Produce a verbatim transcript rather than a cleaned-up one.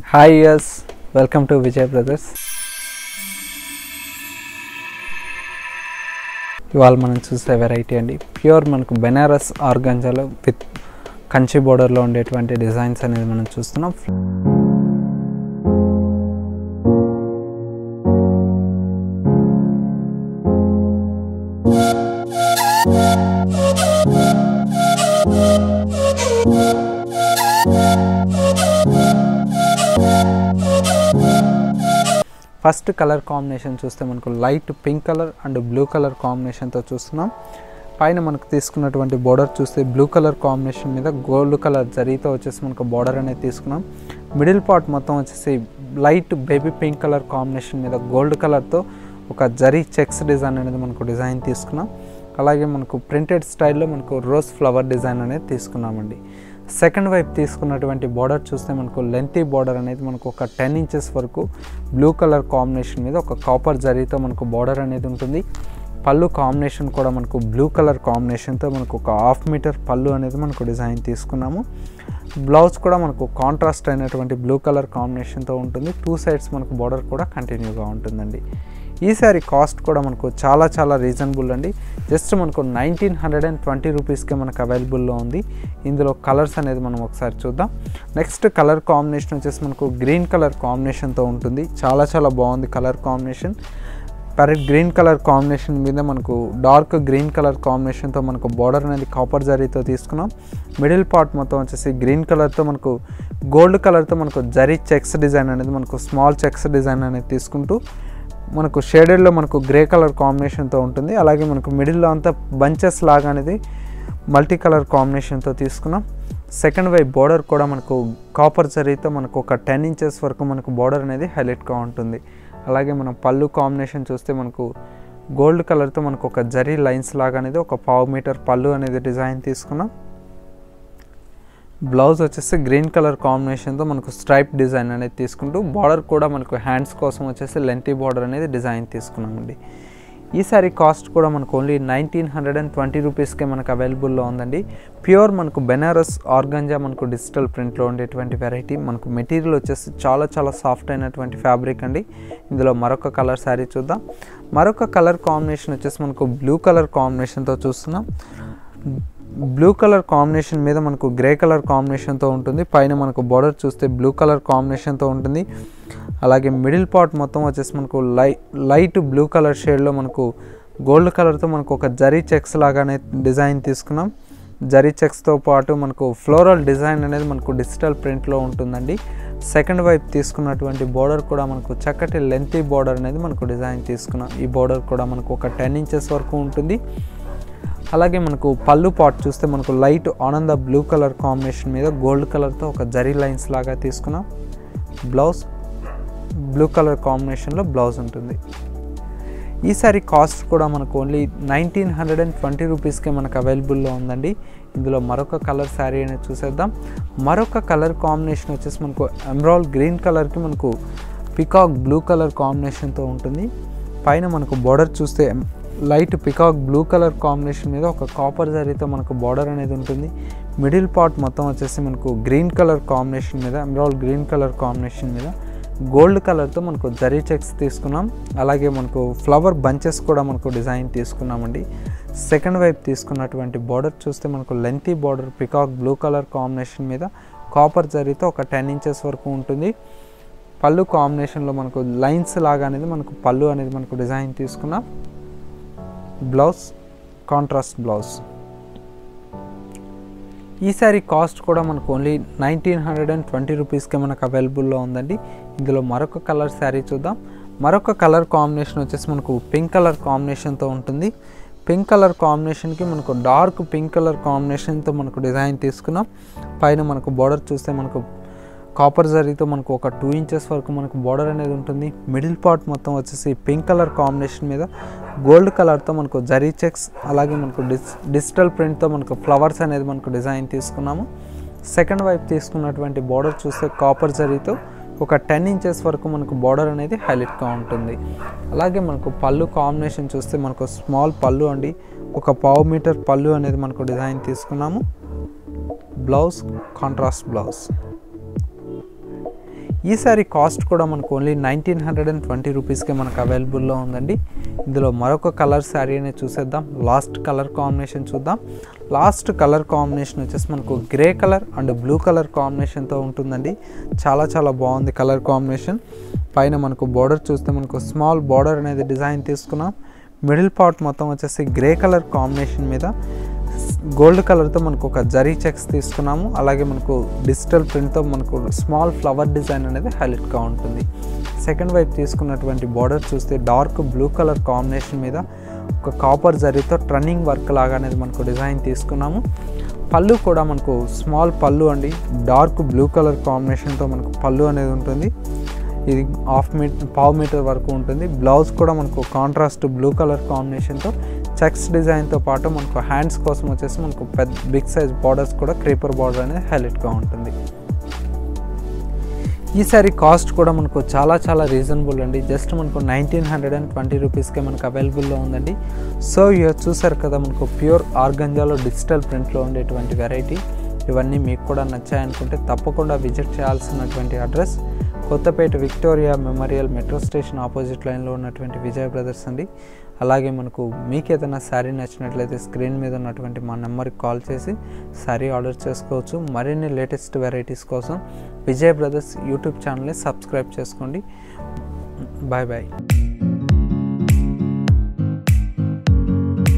Hi yes, welcome to Vijay Brothers. ఇవాళ మనం చూసే వెరైటీ అండి ప్యూర్ మనకు బెనారస్ ఆర్గాంజాలో విత్ కంచి బోర్డర్లో ఉండేటువంటి డిజైన్స్ అనేది మనం చూస్తున్నాం. ఫస్ట్ కలర్ కాంబినేషన్ చూస్తే మనకు light pink colour and blue colour కాంబినేషన్తో చూస్తున్నాం. పైన మనకు తీసుకున్నటువంటి బోర్డర్ చూస్తే బ్లూ కలర్ కాంబినేషన్ మీద గోల్డ్ కలర్ జరీతో వచ్చేసి మనకు బోర్డర్ అనేది తీసుకున్నాం. మిడిల్ పార్ట్ మొత్తం వచ్చేసి light baby pink colour combination మీద గోల్డ్ కలర్తో ఒక జరీ చెక్స్ డిజైన్ అనేది మనకు డిజైన్ తీసుకున్నాం. అలాగే మనకు ప్రింటెడ్ స్టైల్లో మనకు రోజ్ ఫ్లవర్ డిజైన్ అనేది తీసుకున్నామండి. సెకండ్ వైపు తీసుకున్నటువంటి బార్డర్ చూస్తే మనకు లెంతీ బార్డర్ అనేది మనకు ఒక టెన్ ఇంచెస్ వరకు బ్లూ కలర్ కాంబినేషన్ మీద ఒక కాపర్ జరీతో మనకు బార్డర్ అనేది ఉంటుంది. పళ్ళు కాంబినేషన్ కూడా మనకు బ్లూ కలర్ కాంబినేషన్తో మనకు ఒక హాఫ్ మీటర్ పళ్ళు అనేది మనకు డిజైన్ తీసుకున్నాము. బ్లౌజ్ కూడా మనకు కాంట్రాస్ట్ అయినటువంటి బ్లూ కలర్ కాంబినేషన్తో ఉంటుంది. టూ సైడ్స్ మనకు బార్డర్ కూడా కంటిన్యూగా ఉంటుందండి. ఈ సారీ కాస్ట్ కూడా మనకు చాలా చాలా రీజనబుల్ అండి. జస్ట్ మనకు నైన్టీన్ హండ్రెడ్ అండ్ ట్వంటీ రూపీస్కే మనకు అవైలబుల్లో ఉంది. ఇందులో కలర్స్ అనేది మనం ఒకసారి చూద్దాం. నెక్స్ట్ కలర్ కాంబినేషన్ వచ్చేసి మనకు గ్రీన్ కలర్ కాంబినేషన్తో ఉంటుంది. చాలా చాలా బాగుంది colour combination. Parrot green colour combination మీద మనకు డార్క్ గ్రీన్ కలర్ కాంబినేషన్తో మనకు బార్డర్ అనేది కాపర్ జరీతో తీసుకున్నాం. మిడిల్ పార్ట్ మొత్తం వచ్చేసి గ్రీన్ కలర్తో మనకు గోల్డ్ కలర్తో మనకు జరీ చెక్స్ డిజైన్ అనేది మనకు స్మాల్ చెక్స్ డిజైన్ అనేది తీసుకుంటూ మనకు షేడెడ్లో మనకు గ్రే కలర్ కాంబినేషన్తో ఉంటుంది. అలాగే మనకు మిడిల్లో అంతా బంచెస్ లాగా అనేది మల్టీ కలర్ కాంబినేషన్తో తీసుకున్నాం. సెకండ్ వైపు బార్డర్ కూడా మనకు కాపర్ జరీతో మనకు ఒక టెన్ ఇంచెస్ వరకు మనకు బార్డర్ అనేది హైలైట్గా ఉంటుంది. అలాగే మనం పళ్ళు కాంబినేషన్ చూస్తే మనకు గోల్డ్ కలర్తో మనకు ఒక జరీ లైన్స్ లాగా అనేది ఒక పావు మీటర్ పళ్ళు అనేది డిజైన్ తీసుకున్నాం. బ్లౌజ్ వచ్చేసి గ్రీన్ కలర్ కాంబినేషన్తో మనకు స్ట్రైప్ డిజైన్ అనేది తీసుకుంటూ బార్డర్ కూడా మనకు హ్యాండ్స్ కోసం వచ్చేసి లెంతీ బార్డర్ అనేది డిజైన్ తీసుకున్నామండి. ఈ సారీ కాస్ట్ కూడా మనకు only nineteen hundred and twenty రూపీస్కే మనకు అవైలబుల్లో ఉందండి. ప్యూర్ మనకు బెనారస్ ఆర్గాంజా మనకు డిజిటల్ ప్రింట్లో ఉండేటువంటి వెరైటీ. మనకు మెటీరియల్ వచ్చేసి చాలా చాలా సాఫ్ట్ అయినటువంటి ఫ్యాబ్రిక్ అండి. ఇందులో మరొక కలర్ శారీ చూద్దాం. మరొక కలర్ కాంబినేషన్ వచ్చేసి మనకు బ్లూ కలర్ కాంబినేషన్తో చూస్తున్నాం. బ్లూ కలర్ కాంబినేషన్ మీద మనకు గ్రే కలర్ కాంబినేషన్తో ఉంటుంది. పైన మనకు బార్డర్ చూస్తే బ్లూ కలర్ కాంబినేషన్తో ఉంటుంది. అలాగే మిడిల్ పార్ట్ మొత్తం వచ్చేసి మనకు లై లైట్ బ్లూ కలర్ షేడ్లో మనకు గోల్డ్ కలర్తో మనకు ఒక జరీ చెక్స్ లాగానే డిజైన్ తీసుకున్నాం. జరీ చెక్స్తో పాటు మనకు ఫ్లోరల్ డిజైన్ అనేది మనకు డిజిటల్ ప్రింట్లో ఉంటుందండి. సెకండ్ వైపు తీసుకున్నటువంటి బార్డర్ కూడా మనకు చక్కటి లెంతీ బార్డర్ అనేది మనకు డిజైన్ తీసుకున్నాం. ఈ బార్డర్ కూడా మనకు ఒక టెన్ ఇంచెస్ వరకు ఉంటుంది. అలాగే మనకు పళ్ళు పార్ట్ చూస్తే మనకు లైట్ ఆనంద బ్లూ కలర్ కాంబినేషన్ మీద గోల్డ్ కలర్తో ఒక జరీ లైన్స్ లాగా తీసుకున్నాం. బ్లౌజ్ బ్లూ కలర్ కాంబినేషన్లో బ్లౌజ్ ఉంటుంది. ఈ సారీ కాస్ట్ కూడా మనకు only nineteen hundred and twenty రూపీస్కే మనకు అవైలబుల్లో ఉందండి. ఇందులో మరొక కలర్ శారీ అనేది చూసేద్దాం. మరొక కలర్ కాంబినేషన్ వచ్చేసి మనకు ఎమరాల్డ్ గ్రీన్ కలర్కి మనకు పికాక్ బ్లూ కలర్ కాంబినేషన్తో ఉంటుంది. పైన మనకు బార్డర్ చూస్తే light peacock blue colour combination మీద ఒక కాపర్ జరీతో మనకు బార్డర్ అనేది ఉంటుంది. మిడిల్ పార్ట్ మొత్తం వచ్చేసి మనకు గ్రీన్ కలర్ కాంబినేషన్ మీద ఎమరాల్డ్ గ్రీన్ కలర్ కాంబినేషన్ మీద గోల్డ్ కలర్తో మనకు జరీ చెక్స్ తీసుకున్నాం. అలాగే మనకు ఫ్లవర్ బంచెస్ కూడా మనకు డిజైన్ తీసుకున్నామండి. సెకండ్ వైపు తీసుకున్నటువంటి బార్డర్ చూస్తే మనకు lengthy border peacock blue colour combination మీద కాపర్ జరీతో ఒక టెన్ ఇంచెస్ వరకు ఉంటుంది. పళ్ళు కాంబినేషన్లో మనకు లైన్స్ లాగా అనేది మనకు పళ్ళు అనేది మనకు డిజైన్ తీసుకున్నాం. Blouse contrast blouse. ఈ సారీ కాస్ట్ కూడా మనకు only nineteen hundred and twenty రూపీస్కే మనకు అవైలబుల్లో ఉందండి. ఇందులో మరొక కలర్ శారీ చూద్దాం. మరొక కలర్ కాంబినేషన్ వచ్చేసి మనకు పింక్ కలర్ కాంబినేషన్తో ఉంటుంది. పింక్ కలర్ కాంబినేషన్కి మనకు డార్క్ పింక్ కలర్ కాంబినేషన్తో మనకు డిజైన్ తీసుకున్నాం. పైన మనకు బార్డర్ చూస్తే మనకు కాపర్ జరీతో మనకు ఒక టూ ఇంచెస్ వరకు మనకు బార్డర్ అనేది ఉంటుంది. మిడిల్ పార్ట్ మొత్తం వచ్చేసి పింక్ కలర్ కాంబినేషన్ మీద గోల్డ్ కలర్తో మనకు జరీ చెక్స్ అలాగే మనకు డిస్ డిజిటల్ ప్రింట్తో మనకు ఫ్లవర్స్ అనేది మనకు డిజైన్ తీసుకున్నాము. సెకండ్ వైపు తీసుకున్నటువంటి బార్డర్ చూస్తే కాపర్ జరీతో ఒక టెన్ ఇంచెస్ వరకు మనకు బార్డర్ అనేది హైలైట్గా ఉంటుంది. అలాగే మనకు పళ్ళు కాంబినేషన్ చూస్తే మనకు స్మాల్ పళ్ళు అండి, ఒక పావు మీటర్ పళ్ళు అనేది మనకు డిజైన్ తీసుకున్నాము. Blouse contrast blouse. ఈ సారీ కాస్ట్ కూడా మనకు only nineteen hundred and twenty రూపీస్కే మనకు అవైలబుల్లో ఉందండి. ఇందులో మరొక కలర్ శారీ అనేది చూసేద్దాం. లాస్ట్ కలర్ కాంబినేషన్ చూద్దాం. లాస్ట్ కలర్ కాంబినేషన్ వచ్చేసి మనకు grey colour and blue colour కాంబినేషన్తో ఉంటుందండి. చాలా చాలా బాగుంది కలర్ కాంబినేషన్. పైన మనకు బార్డర్ చూస్తే మనకు స్మాల్ బార్డర్ అనేది డిజైన్ తీసుకున్నాం. మిడిల్ పార్ట్ మొత్తం వచ్చేసి గ్రే కలర్ కాంబినేషన్ మీద గోల్డ్ కలర్తో మనకు ఒక జరీ చెక్స్ తీసుకున్నాము. అలాగే మనకు డిజిటల్ ప్రింట్తో మనకు స్మాల్ ఫ్లవర్ డిజైన్ అనేది హైలైట్గా ఉంటుంది. సెకండ్ వైపు తీసుకున్నటువంటి బార్డర్ చూస్తే డార్క్ బ్లూ కలర్ కాంబినేషన్ మీద ఒక కాపర్ జరీతో టర్నింగ్ వర్క్ లాగా అనేది మనకు డిజైన్ తీసుకున్నాము. పళ్ళు కూడా మనకు స్మాల్ పళ్ళు అండి. డార్క్ బ్లూ కలర్ కాంబినేషన్తో మనకు పళ్ళు అనేది ఉంటుంది. ఇది హాఫ్ మీటర్ పావు మీటర్ వరకు ఉంటుంది. బ్లౌజ్ కూడా మనకు కాంట్రాస్ట్ బ్లూ కలర్ కాంబినేషన్తో చెక్స్ డిజైన్తో పాటు మనకు హ్యాండ్స్ కోసం వచ్చేసి మనకు పెద్ద బిగ్ సైజ్ బార్డర్స్ కూడా క్రీపర్ బార్డర్ అనేది హైలైట్గా ఉంటుంది. ఈ సారీ కాస్ట్ కూడా మనకు చాలా చాలా రీజనబుల్ అండి. జస్ట్ మనకు నైన్టీన్ హండ్రెడ్ అండ్ ట్వంటీ రూపీస్కే మనకు అవైలబుల్లో ఉందండి. సో ఇక చూసారు కదా మనకు ప్యూర్ ఆర్గంజాలో డిజిటల్ ప్రింట్లో ఉండేటువంటి వెరైటీ. ఇవన్నీ మీకు కూడా నచ్చాయనుకుంటే తప్పకుండా విజిట్ చేయాల్సినటువంటి address Kothapet Victoria Memorial metro station opposite లైన్లో ఉన్నటువంటి విజయ్ బ్రదర్స్ అండి. అలాగే మనకు మీకు ఏదైనా శారీ నచ్చినట్లయితే స్క్రీన్ మీద ఉన్నటువంటి మా నెంబర్కి కాల్ చేసి శారీ ఆర్డర్ చేసుకోవచ్చు. మరిన్ని లేటెస్ట్ వెరైటీస్ కోసం విజయ్ బ్రదర్స్ యూట్యూబ్ ఛానల్ని సబ్స్క్రైబ్ చేసుకోండి. Bye bye.